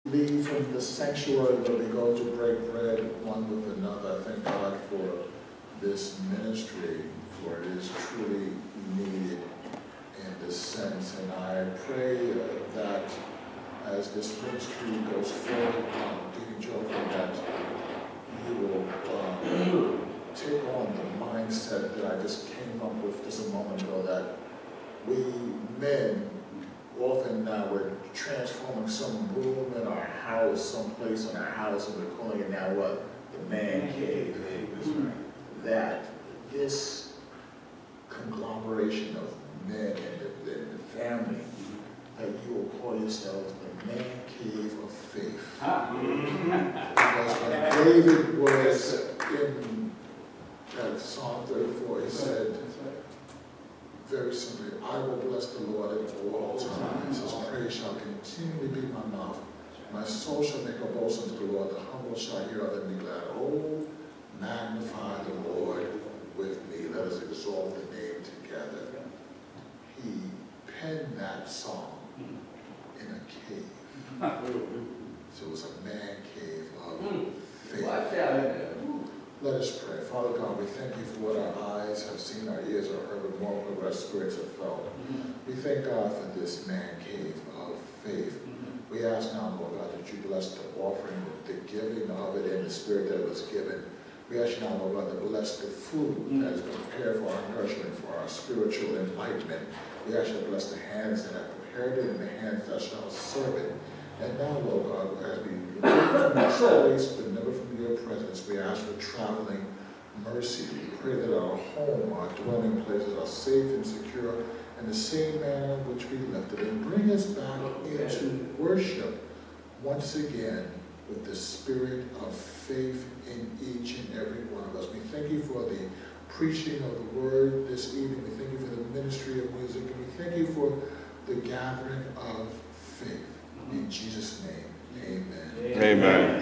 leave from the sanctuary where we go to break bread one with another. I thank God for this ministry, for it is truly needed in this sense. And I pray that as this ministry goes forward, Deacon Joffrey, that you will take on the mindset that I just came up with just a moment ago, that we men often now we're transforming some room in our house, some place in our house, and we're calling it now what? The man cave. That this conglomeration of men and the family, that you will call yourselves the man cave of faith. Because when David was in that Psalm 34, he said, very simply, I will bless the Lord at all times. His praise shall continually be in my mouth. My soul shall make a boast unto the Lord. The humble shall hear of it and be glad. Oh, magnify the Lord with me. Let us exalt the name together. He penned that song in a cave. So it was a man cave of faith. Let us pray. Father God, we thank you for what our eyes have seen, our ears have heard, but more what our spirits have felt. We thank God for this man cave of faith. We ask now, Lord God, that you bless the offering, the giving of it, and the spirit that was given. We ask you now, Lord God, to bless the food that is prepared for our nourishment, for our spiritual enlightenment. We ask you to bless the hands that have prepared it and the hands that shall serve it. And now, Lord God, as we look from this place, but never from your presence, we ask for traveling mercy. We pray that our home, our dwelling places are safe and secure in the same manner in which we left it. And bring us back into worship once again with the spirit of faith in each and every one of us. We thank you for the preaching of the word this evening. We thank you for the ministry of music. And we thank you for the gathering of faith. In Jesus' name, amen. Amen.